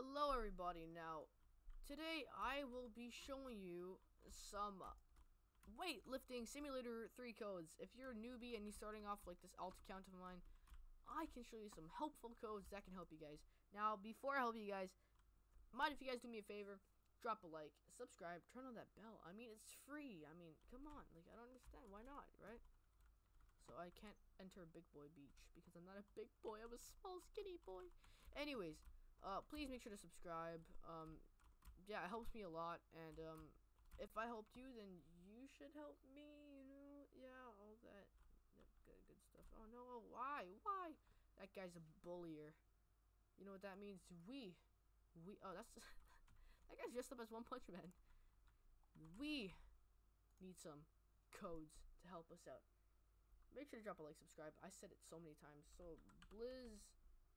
Hello everybody. Now today I will be showing you some weightlifting simulator 3 codes. If you're a newbie and you're starting off like this alt account of mine, I can show you some helpful codes that can help you guys. Now before I help you guys, mind if you guys do me a favor, drop a like, subscribe, turn on that bell. I mean, it's free. I mean, come on, like, I don't understand why not, right? So I can't enter a big boy beach because I'm not a big boy, I'm a small skinny boy. Anyways, please make sure to subscribe. Yeah, it helps me a lot, and if I helped you, then you should help me, you know. Yeah, all that good stuff. Oh no, why that guy's a bullier. You know what that means? Oh, that's that guy's dressed up as One Punch Man. We need some codes to help us out. Make sure to drop a like, subscribe. I said it so many times. So Blizzard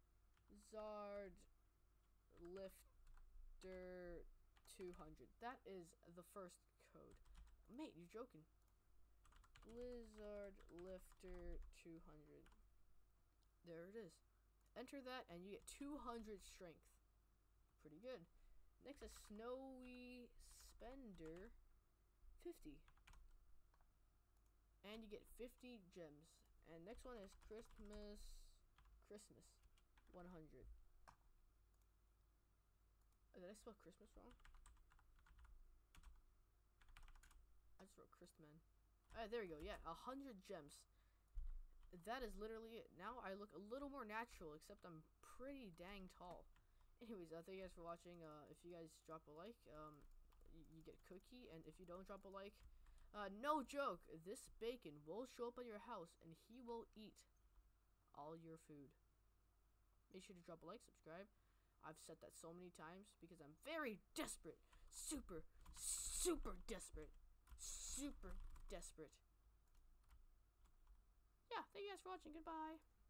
Lifter 200. That is the first code. Mate, you're joking. Blizzard Lifter 200. There it is. Enter that and you get 200 strength. Pretty good. Next is Snowy Spender 50. And you get 50 gems. And next one is Christmas 100. Oh, did I spell Christmas wrong? I just wrote Christman. Alright, there we go. Yeah, 100 gems. That is literally it. Now I look a little more natural, except I'm pretty dang tall. Anyways, thank you guys for watching. If you guys drop a like, you get a cookie. And if you don't drop a like, no joke, this bacon will show up at your house and he will eat all your food. Make sure to drop a like, subscribe. I've said that so many times because I'm very desperate. Super desperate. Super desperate. Yeah, thank you guys for watching. Goodbye.